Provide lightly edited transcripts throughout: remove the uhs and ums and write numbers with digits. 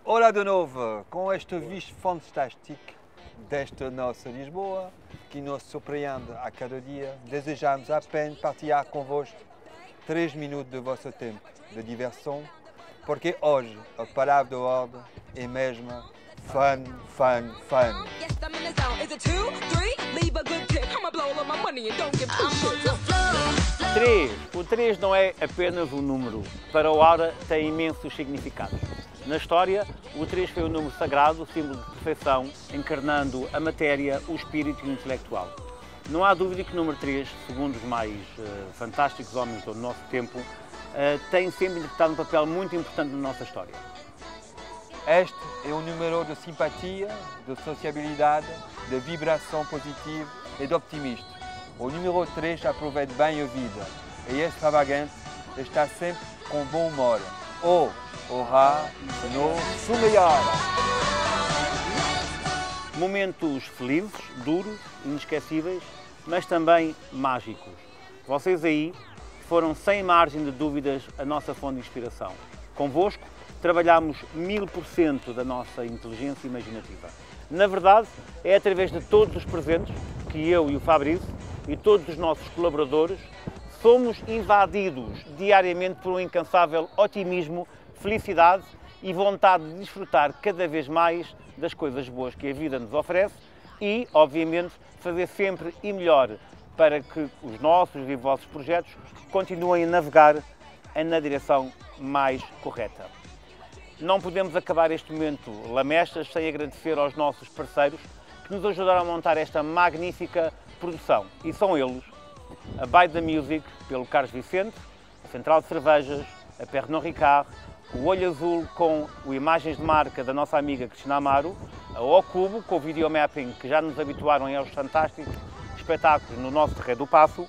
Olá de novo, com esta vista fantástica desta nossa Lisboa, que nos surpreende a cada dia, desejamos apenas partilhar convosco 3 minutos de vosso tempo de diversão, porque hoje a palavra da ordem é mesmo fun, fun, fun. O 3 não é apenas um número. Para o Aura tem imensos significados. Na história, o 3 foi o número sagrado, símbolo de perfeição, encarnando a matéria, o espírito e o intelectual. Não há dúvida que o número 3, segundo os mais fantásticos homens do nosso tempo, tem sempre interpretado um papel muito importante na nossa história. Este é um número de simpatia, de sociabilidade, de vibração positiva e de optimismo. O número 3 aproveita bem a vida e é extravagante, está sempre com bom humor. Ou aura no seu melhor. Momentos felizes, duros, inesquecíveis, mas também mágicos. Vocês aí foram, sem margem de dúvidas, a nossa fonte de inspiração. Convosco, trabalhamos 1000% da nossa inteligência imaginativa. Na verdade, é através de todos os presentes que eu e o Fabrício e todos os nossos colaboradores somos invadidos diariamente por um incansável otimismo, felicidade e vontade de desfrutar cada vez mais das coisas boas que a vida nos oferece e, obviamente, fazer sempre e melhor para que os nossos e vossos projetos continuem a navegar na direção mais correta. Não podemos acabar este momento lamechas sem agradecer aos nossos parceiros que nos ajudaram a montar esta magnífica produção. E são eles: a By The Music, pelo Carlos Vicente, a Central de Cervejas, a Pernod Ricard, o Olho Azul com imagens de marca da nossa amiga Cristina Amaro, a Ocubo com o videomapping que já nos habituaram aos fantásticos espetáculos no nosso Terreiro do Paço.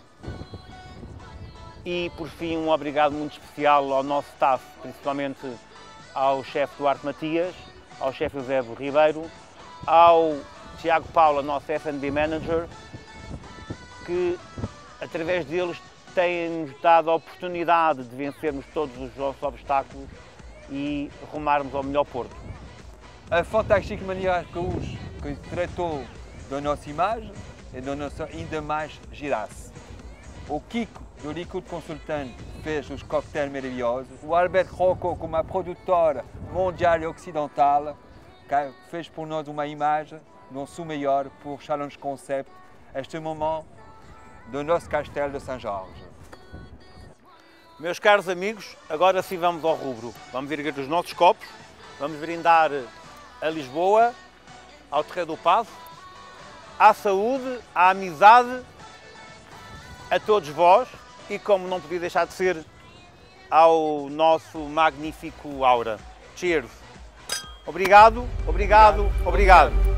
E, por fim, um obrigado muito especial ao nosso staff, principalmente ao chefe Duarte Matias, ao chefe Eusébio Ribeiro, ao Tiago Paula, nosso F&B Manager, que, através deles, têm-nos dado a oportunidade de vencermos todos os nossos obstáculos e rumarmos ao melhor porto. A fantástica maneira que tratou da nossa imagem e da nossa ainda mais girasse. O Kiko, do Liquid Consultant, fez os coquetéis maravilhosos. O Albert Rocco, como a produtora mondial e ocidental, fez por nós uma imagem no seu melhor por Challenge Concept, este momento do nosso castelo de Saint-Georges. Meus caros amigos, agora sim vamos ao rubro. Vamos erguer os nossos copos, vamos brindar a Lisboa, ao Terreiro do Paço, à saúde, à amizade, a todos vós e, como não podia deixar de ser, ao nosso magnífico Aura. Cheers! Obrigado, obrigado, obrigado.